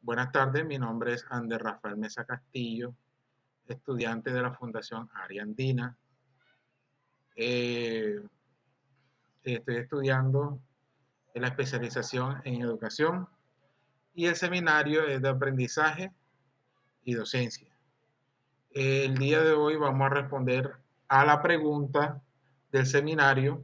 Buenas tardes, mi nombre es Ander Rafael Mesa Castillo, estudiante de la Fundación Área Andina. Eh, Estoy estudiando en la especialización en educación y el seminario es de aprendizaje y docencia. El día de hoy vamos a responder a la pregunta del seminario,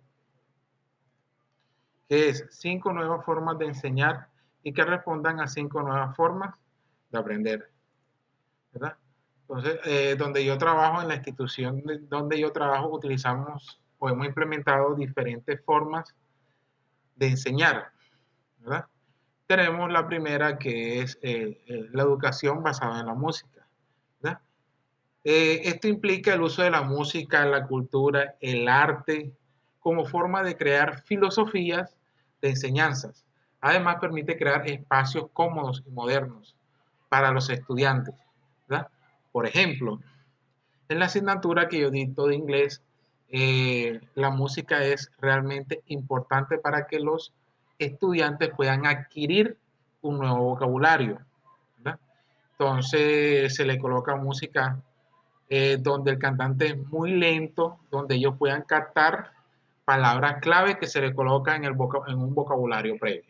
que es 5 nuevas formas de enseñar y que respondan a 5 nuevas formas de aprender, ¿verdad? Entonces, donde yo trabajo, en la institución donde yo trabajo, utilizamos o hemos implementado diferentes formas de enseñar, ¿verdad? Tenemos la primera, que es la educación basada en la música, ¿verdad? Esto implica el uso de la música, la cultura, el arte, como forma de crear filosofías de enseñanzas. Además, permite crear espacios cómodos y modernos para los estudiantes, ¿verdad? Por ejemplo, en la asignatura que yo dicto de inglés, la música es realmente importante para que los estudiantes puedan adquirir un nuevo vocabulario, ¿verdad? Entonces se le coloca música donde el cantante es muy lento, donde ellos puedan captar palabras clave que se le colocan en un vocabulario previo.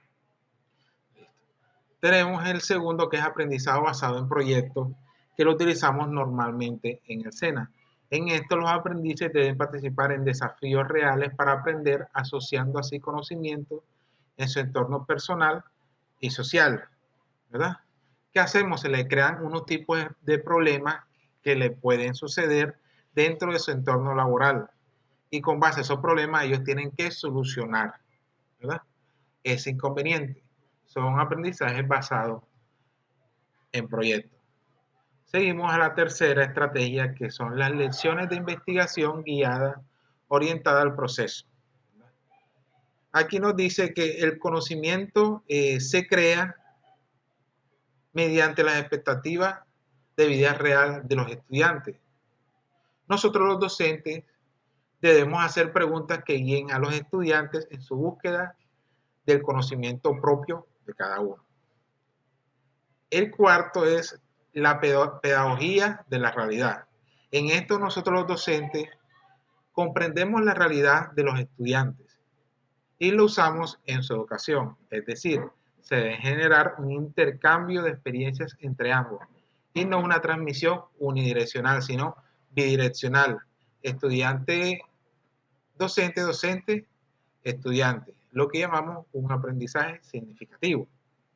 Tenemos el segundo, que es aprendizaje basado en proyectos, que lo utilizamos normalmente en el SENA. En esto los aprendices deben participar en desafíos reales para aprender, asociando así conocimientos en su entorno personal y social, ¿verdad? ¿Qué hacemos? Se le crean unos tipos de problemas que le pueden suceder dentro de su entorno laboral, y con base a esos problemas ellos tienen que solucionar, ¿verdad?, ese inconveniente. Son aprendizajes basados en proyectos. Seguimos a la tercera estrategia, que son las lecciones de investigación guiada orientada al proceso. Aquí nos dice que el conocimiento se crea mediante las expectativas de vida real de los estudiantes. Nosotros los docentes debemos hacer preguntas que guíen a los estudiantes en su búsqueda del conocimiento propio de cada uno. El cuarto es la pedagogía de la realidad. En esto nosotros los docentes comprendemos la realidad de los estudiantes y lo usamos en su educación. Es decir, se debe generar un intercambio de experiencias entre ambos y no una transmisión unidireccional, sino bidireccional. Estudiante, docente, docente, estudiante. Lo que llamamos un aprendizaje significativo.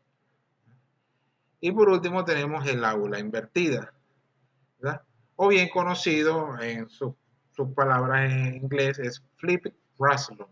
Y por último tenemos el aula invertida, ¿verdad? O bien conocido en sus palabras en inglés es flipped classroom.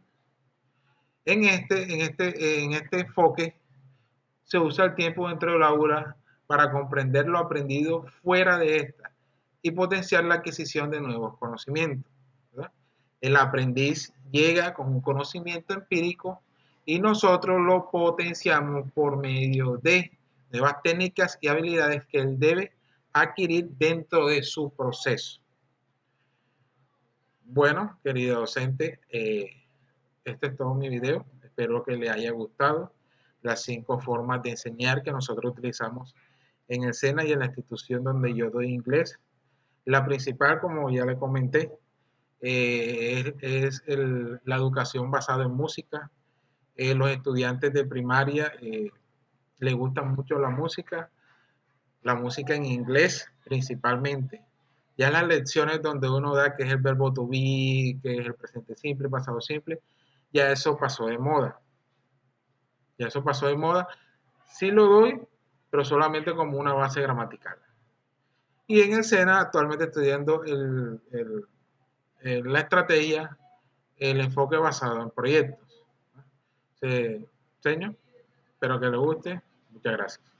En este enfoque se usa el tiempo dentro del aula para comprender lo aprendido fuera de esta y potenciar la adquisición de nuevos conocimientos, ¿verdad? El aprendiz llega con un conocimiento empírico y nosotros lo potenciamos por medio de nuevas técnicas y habilidades que él debe adquirir dentro de su proceso. Bueno, querido docente, este es todo mi video. Espero que le haya gustado las 5 formas de enseñar que nosotros utilizamos en el SENA y en la institución donde yo doy inglés. La principal, como ya le comenté, es la educación basada en música. Los estudiantes de primaria les gusta mucho la música en inglés principalmente. Ya las lecciones donde uno da que es el verbo to be, que es el presente simple, pasado simple, ya eso pasó de moda. Ya eso pasó de moda. Sí lo doy, pero solamente como una base gramatical. Y en el SENA actualmente estoy viendo la estrategia, el enfoque basado en proyectos. Señor, espero que le guste. Muchas gracias.